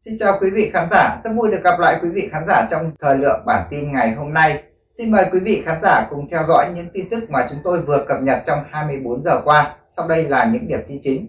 Xin chào quý vị khán giả, rất vui được gặp lại quý vị khán giả trong thời lượng bản tin ngày hôm nay. Xin mời quý vị khán giả cùng theo dõi những tin tức mà chúng tôi vừa cập nhật trong 24 giờ qua. Sau đây là những điểm tin chính.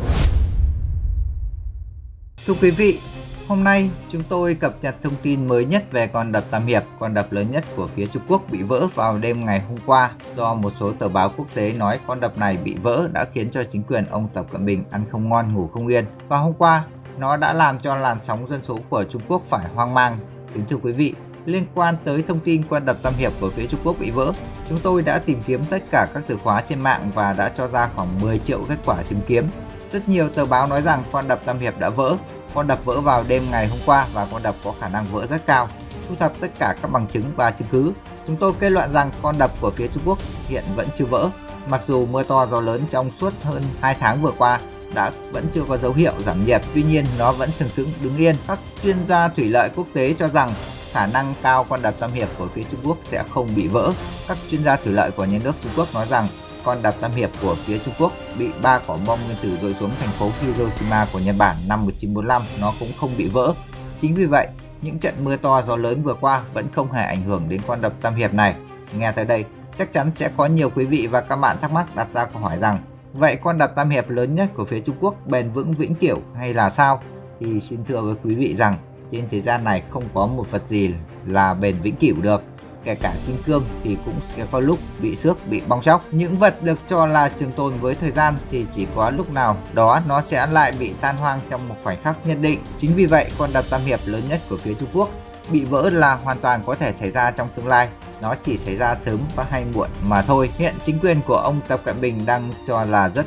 Thưa quý vị, hôm nay chúng tôi cập nhật thông tin mới nhất về con đập Tam Hiệp, con đập lớn nhất của phía Trung Quốc bị vỡ vào đêm ngày hôm qua. Do một số tờ báo quốc tế nói con đập này bị vỡ đã khiến cho chính quyền ông Tập Cận Bình ăn không ngon ngủ không yên. Và hôm qua, nó đã làm cho làn sóng dân số của Trung Quốc phải hoang mang. Kính thưa quý vị, liên quan tới thông tin con đập Tam Hiệp của phía Trung Quốc bị vỡ, chúng tôi đã tìm kiếm tất cả các từ khóa trên mạng và đã cho ra khoảng 10 triệu kết quả tìm kiếm. Rất nhiều tờ báo nói rằng con đập Tam Hiệp đã vỡ. Con đập vỡ vào đêm ngày hôm qua và con đập có khả năng vỡ rất cao. Thu thập tất cả các bằng chứng và chứng cứ, chúng tôi kết luận rằng con đập của phía Trung Quốc hiện vẫn chưa vỡ. Mặc dù mưa to gió lớn trong suốt hơn 2 tháng vừa qua vẫn chưa có dấu hiệu giảm nhiệt, tuy nhiên nó vẫn sừng sững đứng yên. Các chuyên gia thủy lợi quốc tế cho rằng khả năng cao con đập Tam Hiệp của phía Trung Quốc sẽ không bị vỡ. Các chuyên gia thủy lợi của nhà nước Trung Quốc nói rằng con đập Tam Hiệp của phía Trung Quốc bị 3 quả bom nguyên tử rơi xuống thành phố Hiroshima của Nhật Bản năm 1945, nó cũng không bị vỡ. Chính vì vậy, những trận mưa to gió lớn vừa qua vẫn không hề ảnh hưởng đến con đập Tam Hiệp này. Nghe tới đây, chắc chắn sẽ có nhiều quý vị và các bạn thắc mắc đặt ra câu hỏi rằng vậy con đập Tam Hiệp lớn nhất của phía Trung Quốc bền vững vĩnh cửu hay là sao? Thì xin thưa với quý vị rằng trên thế gian này không có một vật gì là bền vĩnh cửu được. Kể cả kim cương thì cũng sẽ có lúc bị xước, bị bong tróc. Những vật được cho là trường tồn với thời gian thì chỉ có lúc nào đó nó sẽ lại bị tan hoang trong một khoảnh khắc nhất định. Chính vì vậy, con đập Tam Hiệp lớn nhất của phía Trung Quốc bị vỡ là hoàn toàn có thể xảy ra trong tương lai. Nó chỉ xảy ra sớm và hay muộn mà thôi. Hiện chính quyền của ông Tập Cận Bình đang cho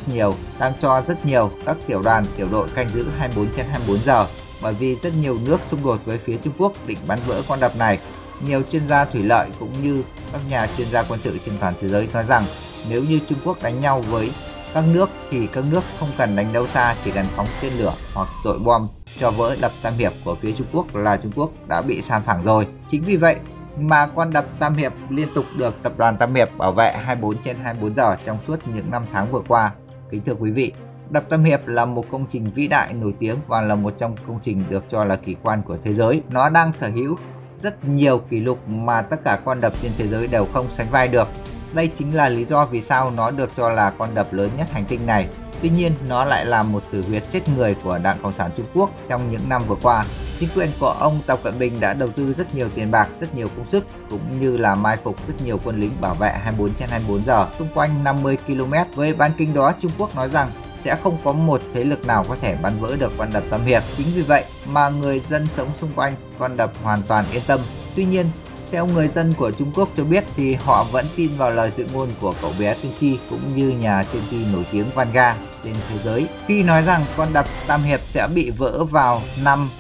rất nhiều các tiểu đoàn, tiểu đội canh giữ 24/24 giờ bởi vì rất nhiều nước xung đột với phía Trung Quốc định bắn vỡ con đập này. Nhiều chuyên gia thủy lợi cũng như các nhà chuyên gia quân sự trên toàn thế giới nói rằng nếu như Trung Quốc đánh nhau với các nước thì các nước không cần đánh đâu xa, chỉ cần phóng tên lửa hoặc dội bom cho vỡ đập Tam Hiệp của phía Trung Quốc là Trung Quốc đã bị san phẳng rồi. Chính vì vậy mà con đập Tam Hiệp liên tục được tập đoàn Tam Hiệp bảo vệ 24/24 giờ trong suốt những năm tháng vừa qua. Kính thưa quý vị, đập Tam Hiệp là một công trình vĩ đại nổi tiếng và là một trong công trình được cho là kỳ quan của thế giới. Nó đang sở hữu rất nhiều kỷ lục mà tất cả con đập trên thế giới đều không sánh vai được. Đây chính là lý do vì sao nó được cho là con đập lớn nhất hành tinh này. Tuy nhiên, nó lại là một tử huyệt chết người của Đảng Cộng sản Trung Quốc trong những năm vừa qua. Chính quyền của ông Tập Cận Bình đã đầu tư rất nhiều tiền bạc, rất nhiều công sức cũng như là mai phục rất nhiều quân lính bảo vệ 24/24 giờ xung quanh 50 km. Với bán kính đó, Trung Quốc nói rằng sẽ không có một thế lực nào có thể bắn vỡ được con đập Tam Hiệp. Chính vì vậy mà người dân sống xung quanh con đập hoàn toàn yên tâm. Tuy nhiên, theo người dân của Trung Quốc cho biết thì họ vẫn tin vào lời dự ngôn của cậu bé tiên tri cũng như nhà tiên tri nổi tiếng Vanga trên thế giới khi nói rằng con đập Tam Hiệp sẽ bị vỡ vào năm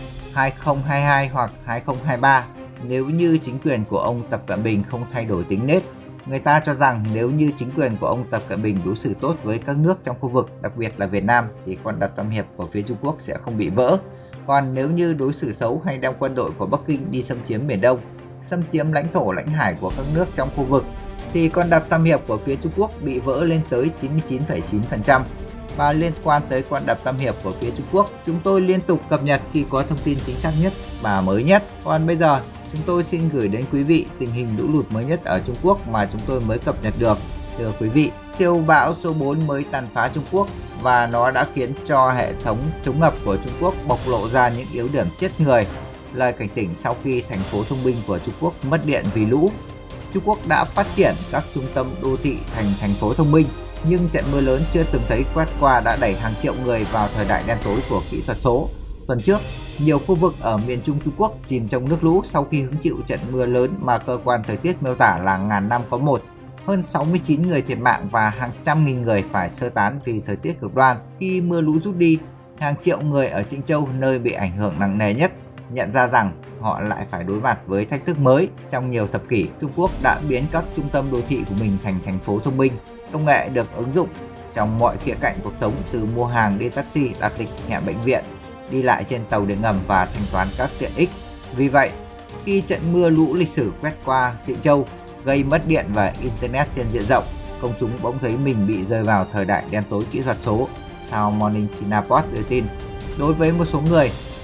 2022 hoặc 2023 nếu như chính quyền của ông Tập Cận Bình không thay đổi tính nết. Người ta cho rằng nếu như chính quyền của ông Tập Cận Bình đối xử tốt với các nước trong khu vực, đặc biệt là Việt Nam, thì con đập Tam Hiệp của phía Trung Quốc sẽ không bị vỡ. Còn nếu như đối xử xấu hay đem quân đội của Bắc Kinh đi xâm chiếm Biển Đông, xâm chiếm lãnh thổ lãnh hải của các nước trong khu vực, thì con đập Tam Hiệp của phía Trung Quốc bị vỡ lên tới 99,9%. Và liên quan tới con đập Tam Hiệp của phía Trung Quốc, chúng tôi liên tục cập nhật khi có thông tin chính xác nhất và mới nhất. Còn bây giờ, chúng tôi xin gửi đến quý vị tình hình lũ lụt mới nhất ở Trung Quốc mà chúng tôi mới cập nhật được. Thưa quý vị, siêu bão số 4 mới tàn phá Trung Quốc và nó đã khiến cho hệ thống chống ngập của Trung Quốc bộc lộ ra những yếu điểm chết người. Lời cảnh tỉnh sau khi thành phố thông minh của Trung Quốc mất điện vì lũ. Trung Quốc đã phát triển các trung tâm đô thị thành thành phố thông minh, nhưng trận mưa lớn chưa từng thấy quét qua đã đẩy hàng triệu người vào thời đại đen tối của kỹ thuật số. Tuần trước, nhiều khu vực ở miền Trung Trung Quốc chìm trong nước lũ sau khi hứng chịu trận mưa lớn mà cơ quan thời tiết miêu tả là ngàn năm có một. Hơn 69 người thiệt mạng và hàng trăm nghìn người phải sơ tán vì thời tiết cực đoan. Khi mưa lũ rút đi, hàng triệu người ở Trịnh Châu, nơi bị ảnh hưởng nặng nề nhất, nhận ra rằng họ lại phải đối mặt với thách thức mới. Trong nhiều thập kỷ, Trung Quốc đã biến các trung tâm đô thị của mình thành thành phố thông minh. Công nghệ được ứng dụng trong mọi khía cạnh cuộc sống, từ mua hàng đi taxi, đặt lịch hẹn bệnh viện, đi lại trên tàu điện ngầm và thanh toán các tiện ích. Vì vậy, khi trận mưa lũ lịch sử quét qua Trịnh Châu gây mất điện và internet trên diện rộng, công chúng bỗng thấy mình bị rơi vào thời đại đen tối kỹ thuật số, sao Morning China Post đưa tin. Đối với một số người,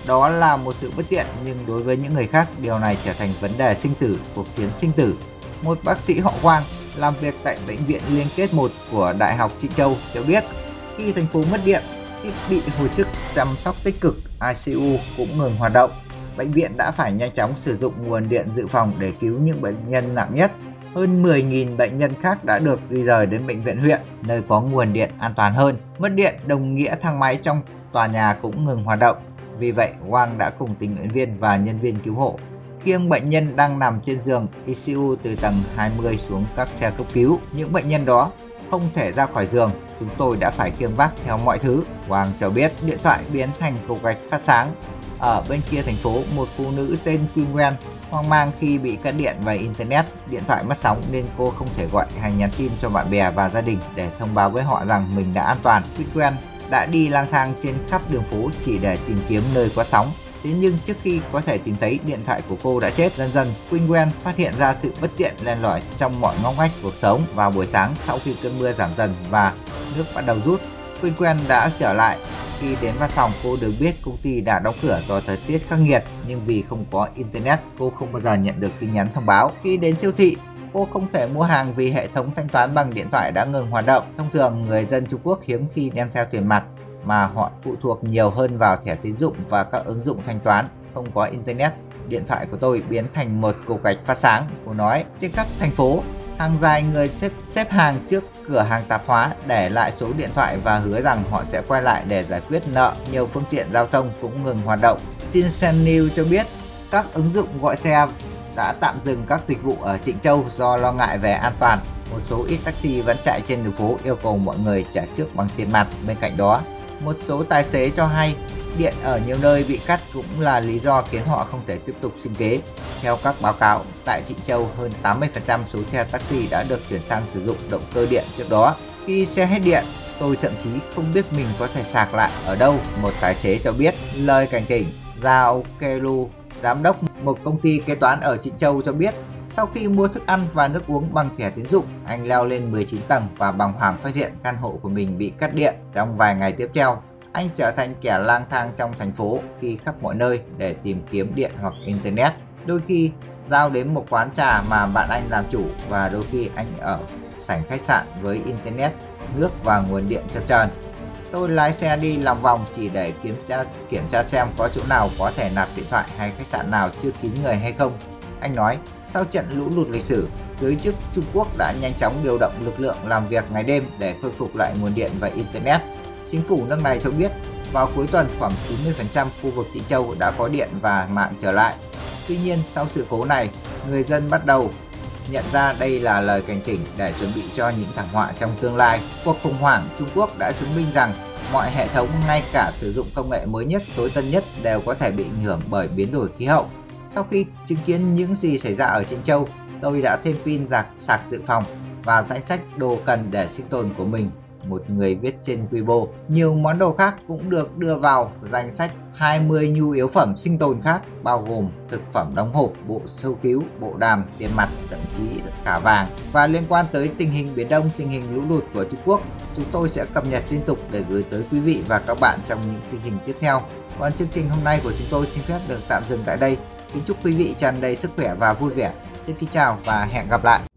đó là một sự bất tiện, nhưng đối với những người khác, điều này trở thành vấn đề sinh tử, cuộc chiến sinh tử. Một bác sĩ họ Quang làm việc tại Bệnh viện Liên kết 1 của Đại học Trịnh Châu cho biết, khi thành phố mất điện, thiết bị hồi sức chăm sóc tích cực ICU cũng ngừng hoạt động. Bệnh viện đã phải nhanh chóng sử dụng nguồn điện dự phòng để cứu những bệnh nhân nặng nhất. Hơn 10.000 bệnh nhân khác đã được di rời đến bệnh viện huyện, nơi có nguồn điện an toàn hơn. Mất điện đồng nghĩa thang máy trong tòa nhà cũng ngừng hoạt động. Vì vậy, Quang đã cùng tình nguyện viên và nhân viên cứu hộ khiêng bệnh nhân đang nằm trên giường ICU từ tầng 20 xuống các xe cấp cứu. Những bệnh nhân đó không thể ra khỏi giường, chúng tôi đã phải khiêng vác theo mọi thứ. Quang cho biết điện thoại biến thành cục gạch phát sáng. Ở bên kia thành phố, một phụ nữ tên Quy Ngoan hoang mang khi bị cắt điện và internet, điện thoại mất sóng nên cô không thể gọi hay nhắn tin cho bạn bè và gia đình để thông báo với họ rằng mình đã an toàn. Quy Ngoan đã đi lang thang trên khắp đường phố chỉ để tìm kiếm nơi có sóng. Thế nhưng trước khi có thể tìm thấy, điện thoại của cô đã chết. Dần dần, Quỳnh Quen phát hiện ra sự bất tiện len lỏi trong mọi ngóc ngách cuộc sống. Vào buổi sáng, sau khi cơn mưa giảm dần và nước bắt đầu rút, Quỳnh Quen đã trở lại. Khi đến văn phòng, cô được biết công ty đã đóng cửa do thời tiết khắc nghiệt, nhưng vì không có internet, cô không bao giờ nhận được tin nhắn thông báo. Khi đến siêu thị, cô không thể mua hàng vì hệ thống thanh toán bằng điện thoại đã ngừng hoạt động. Thông thường, người dân Trung Quốc hiếm khi đem theo tiền mặt, mà họ phụ thuộc nhiều hơn vào thẻ tín dụng và các ứng dụng thanh toán. Không có internet, điện thoại của tôi biến thành một cục gạch phát sáng, cô nói. Trên khắp thành phố, hàng dài người xếp hàng trước cửa hàng tạp hóa để lại số điện thoại và hứa rằng họ sẽ quay lại để giải quyết nợ. Nhiều phương tiện giao thông cũng ngừng hoạt động. Tin Sen News cho biết các ứng dụng gọi xe đã tạm dừng các dịch vụ ở Trịnh Châu do lo ngại về an toàn. Một số ít taxi vẫn chạy trên đường phố yêu cầu mọi người trả trước bằng tiền mặt. Bên cạnh đó, một số tài xế cho hay điện ở nhiều nơi bị cắt cũng là lý do khiến họ không thể tiếp tục sinh kế. Theo các báo cáo, tại Trịnh Châu, hơn 80% số xe taxi đã được chuyển sang sử dụng động cơ điện trước đó. Khi xe hết điện, tôi thậm chí không biết mình có thể sạc lại ở đâu, một tài xế cho biết. Lời cảnh tỉnh, Zhao Kelu, giám đốc một công ty kế toán ở Trịnh Châu cho biết, sau khi mua thức ăn và nước uống bằng thẻ tín dụng, anh leo lên 19 tầng và bàng hoàng phát hiện căn hộ của mình bị cắt điện. Trong vài ngày tiếp theo, anh trở thành kẻ lang thang trong thành phố khi khắp mọi nơi để tìm kiếm điện hoặc internet. Đôi khi giao đến một quán trà mà bạn anh làm chủ, và đôi khi anh ở sảnh khách sạn với internet, nước và nguồn điện chập chờn. Tôi lái xe đi lòng vòng chỉ để kiểm tra xem có chỗ nào có thể nạp điện thoại hay khách sạn nào chưa kín người hay không. Anh nói, sau trận lũ lụt lịch sử, giới chức Trung Quốc đã nhanh chóng điều động lực lượng làm việc ngày đêm để khôi phục lại nguồn điện và internet. Chính phủ nước này cho biết vào cuối tuần khoảng 90% khu vực Trịnh Châu đã có điện và mạng trở lại. Tuy nhiên, sau sự cố này, người dân bắt đầu nhận ra đây là lời cảnh tỉnh để chuẩn bị cho những thảm họa trong tương lai. Cuộc khủng hoảng Trung Quốc đã chứng minh rằng mọi hệ thống, ngay cả sử dụng công nghệ mới nhất, tối tân nhất, đều có thể bị ảnh hưởng bởi biến đổi khí hậu. Sau khi chứng kiến những gì xảy ra ở Trịnh Châu, tôi đã thêm pin sạc dự phòng vào danh sách đồ cần để sinh tồn của mình, một người viết trên Weibo. Nhiều món đồ khác cũng được đưa vào danh sách 20 nhu yếu phẩm sinh tồn khác, bao gồm thực phẩm đóng hộp, bộ sơ cứu, bộ đàm, tiền mặt, thậm chí cả vàng. Và liên quan tới tình hình Biển Đông, tình hình lũ lụt của Trung Quốc, chúng tôi sẽ cập nhật liên tục để gửi tới quý vị và các bạn trong những chương trình tiếp theo. Còn chương trình hôm nay của chúng tôi xin phép được tạm dừng tại đây. Kính chúc quý vị tràn đầy sức khỏe và vui vẻ. Xin kính chào và hẹn gặp lại.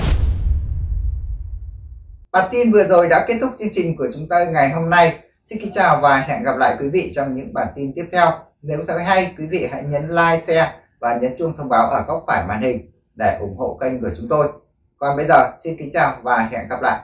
Bản tin vừa rồi đã kết thúc chương trình của chúng tôi ngày hôm nay. Xin kính chào và hẹn gặp lại quý vị trong những bản tin tiếp theo. Nếu thấy hay, quý vị hãy nhấn like, share và nhấn chuông thông báo ở góc phải màn hình để ủng hộ kênh của chúng tôi. Còn bây giờ, xin kính chào và hẹn gặp lại.